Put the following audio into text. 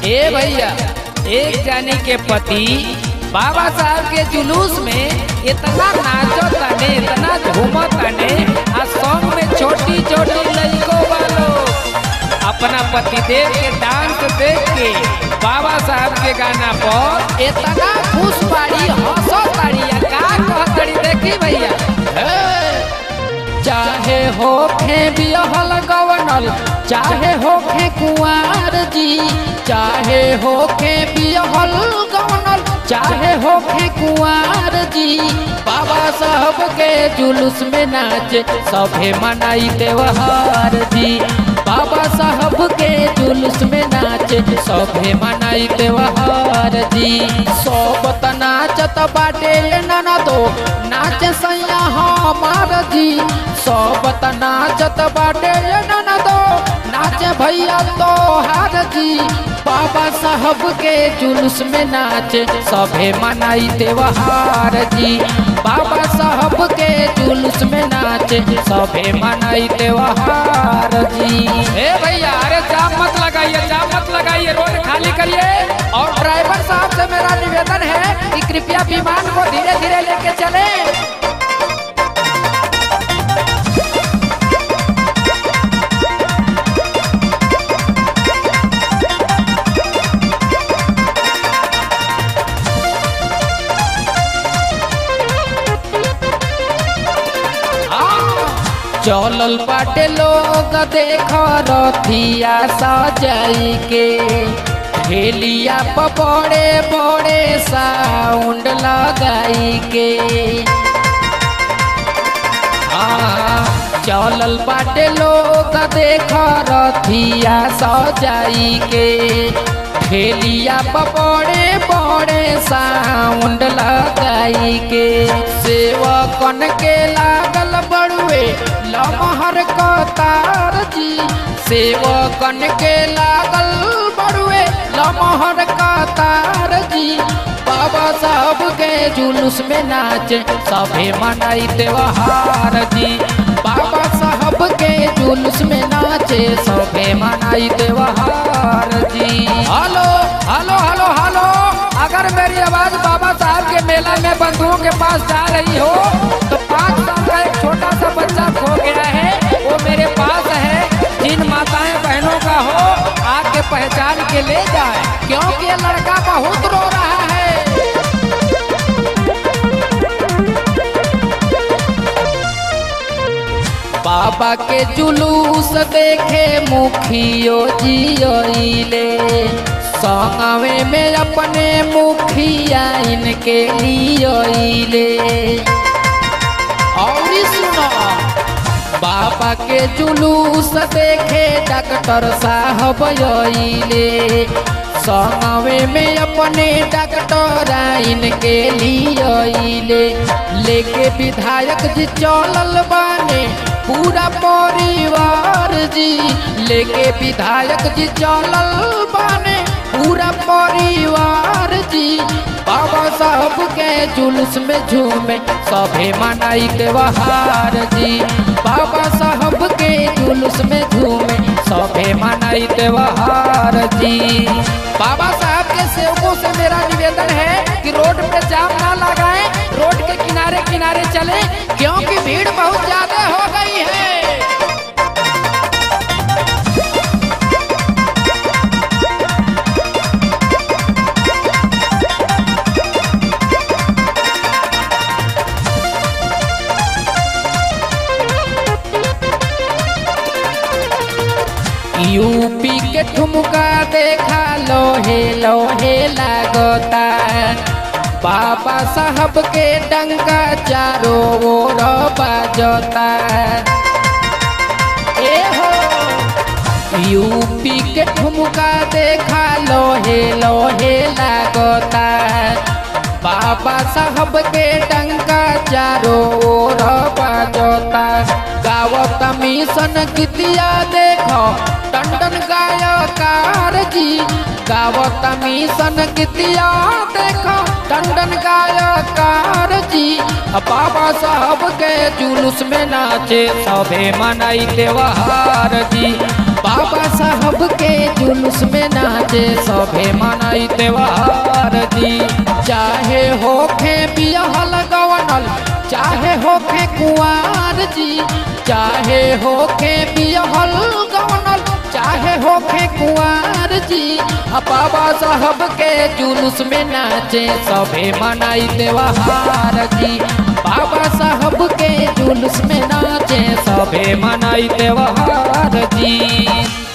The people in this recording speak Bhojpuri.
ए भैया, एक जानी के पति बाबा साहब के जुलूस में इतना नाचो तने, इतना झूमो तने, आ सॉन्ग में छोटी छोटी लड़कों वालों अपना पतिदेव के डांस देख के बाबा साहब के गाना पर इतना खुश बाड़ी, हंसो ताड़ी, का कहतड़ी देखी भैया। चाहे होखे बिहल गवनल, चाहे होखे कुंवर जी, चाहे होखे बिहल गवनल, चाहे होखे कुंवर जी, बाबा साहब के जुलूस में नाचे सभे मनाई त्योहार जी। बाबा साहब के जुलूस में नाचे सभे मनाई त्योहार जी। सोबत नाचत बाटे नाना दो नाचे सैया हमार जी। सोबत नाचत बाटे नाना दो नाचे भैया तोहार जी। बाबा साहब के जुलूस में नाचे सभे मनाई त्योहार जी। बाबा साहब के जुलूस में नाचे सभे मनाई त्योहार जी। ए भैया, अरे जाम मत लगाइए, जाम मत लगाइए, रोड खाली करिए। और ड्राइवर साहब से मेरा निवेदन है कि कृपया विमान को धीरे धीरे लेके चले। चलल बाटे लोग देख रथिया सजाई के, हेलिया पर बड़े बड़े साउंड लगाई के। चलल बाटे लोग देख रथिया सजाई के, हेलिया पर बड़े बड़े साउंड लगाई के। सेवकन के लागल बड़ुए लमहर कतार जी। सेवकन के लागल बड़ुए लमहर कतार जी। बाबा साहब के जुलूस में नाचे सभे मनाई त्योहार जी। बाबा साहब के जुलूस में नाचे सभे मनाई त्योहार जी। हेलो हेलो हेलो हेलो, अगर मेरी आवाज बाबा साहब के मेला में बंधुओं के पास जा रही हो तो 5 साल का एक छोटा सा बच्चा खो गया है, वो मेरे पास है। जिन माताएं बहनों का हो आके पहचान के ले जाए, क्योंकि ये लड़का बहुत रो रहा है। बाबा के जुलूस देखे मुखियो जियोइले, संगवे में अपने मुखिया इनके लियोइले। और सुनो, बाबा के जुलूस देखे डॉक्टर साहब आइले, संगवे में अपने डॉक्टर इनके लियोइले। लेके विधायक जी चलल बाने पूरा परिवार जी। लेके विधायक जी चलल बाने पूरा परिवार जी। बाबा साहब के जुलूस में झूमे सभे मनाई त्योहार जी। बाबा साहब के जुलूस में झूमे सभे मनाई त्योहार जी। बाबा साहब के सेवकों से मेरा निवेदन है कि रोड पे जाम ना लगाएं, रोड के किनारे किनारे चलें, क्योंकि भीड़ बहुत ज्यादा हो गई है। यूपी के ठुमका देखा लोहे लोहे लागता। बाबा साहब के डंका चारों ओर बाजता। ए हो, यूपी के ठुमका देखा लोहे लोहे लागता। बाबा साहब के डंका चारों ओर बाजता। गावत मिशन गीतिया देखो टंडन गायकार जी। गावत मिशन गीतिया देखो टंडन गायकार जी। बाबा साहब के जुलूस में नाचे सभे मनाई त्योहार जी। बाबा साहब के जुलूस में नाचे सभे मनाई त्योहार जी। चाहे होखे बियाहल गवनल चाहे होखे कुंवार जी, चाहे होखे बियाहल गवनल चाहे होखे कुंवार जी। बाबा साहब के जुलूस में नाचे सभे मनाई त्योहार जी। बाबा साहब के जुलूस में नाचे सभे मनाई त्योहार जी।